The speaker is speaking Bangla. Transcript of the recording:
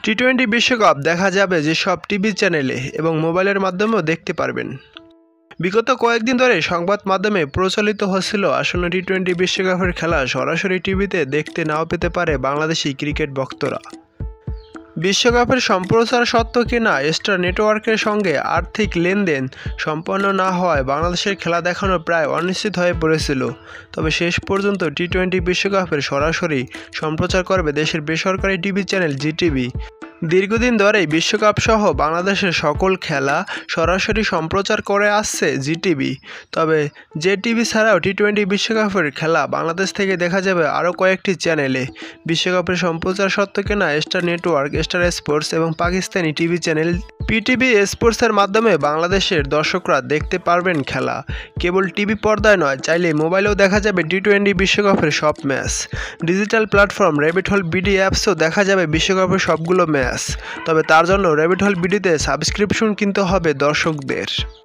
টি-20 বিশ্বকাপ দেখা যাবে যেসব টিভি চ্যানেলে এবং মোবাইলের মাধ্যমেও দেখতে পারবেন। বিগত কয়েকদিন ধরে সংবাদ মাধ্যমে প্রচলিত হচ্ছিল আসন্ন টি-20 বিশ্বকাপের খেলা সরাসরি টিভিতে দেখতে নাও পেতে পারে বাংলাদেশি ক্রিকেট ভক্তরা। বিশ্বকাপের সম্প্রচার সত্ত্বেও কিনা স্টার নেটওয়ার্কের সঙ্গে আর্থিক লেনদেন সম্পন্ন না হওয়ায় বাংলাদেশের খেলা দেখানো প্রায় অনিশ্চিত হয়ে পড়েছিল। তবে শেষ পর্যন্ত টি-20 বিশ্বকাপের সরাসরি সম্প্রচার করবে দেশের বেসরকারি টিভি চ্যানেল জিটিভি। দীর্ঘদিন ধরেই বিশ্বকাপ সহ বাংলাদেশের সকল খেলা সরাসরি সম্প্রচার করে আসছে জিটিভি। তবে জেটিভি ছাড়াও টি-20 বিশ্বকাপের খেলা বাংলাদেশ থেকে দেখা যাবে আরও কয়েকটি চ্যানেলে। বিশ্বকাপের সম্প্রচার সত্ত্বেও কিনা স্টার নেটওয়ার্ক, স্টার স্পোর্টস এবং পাকিস্তানি টিভি চ্যানেল পিটিভি স্পোর্টসের মাধ্যমে বাংলাদেশের দর্শকরা দেখতে পারবেন খেলা। কেবল টিভি পর্দায় নয়, চাইলে মোবাইলেও দেখা যাবে টি-20 বিশ্বকাপের সব ম্যাচ। ডিজিটাল প্ল্যাটফর্ম rabitholebd অ্যাপসও দেখা যাবে বিশ্বকাপের সবগুলো ম্যাচ। তবে তার জন্য rabitholebdতে সাবস্ক্রিপশন কিনতে হবে দর্শকদের।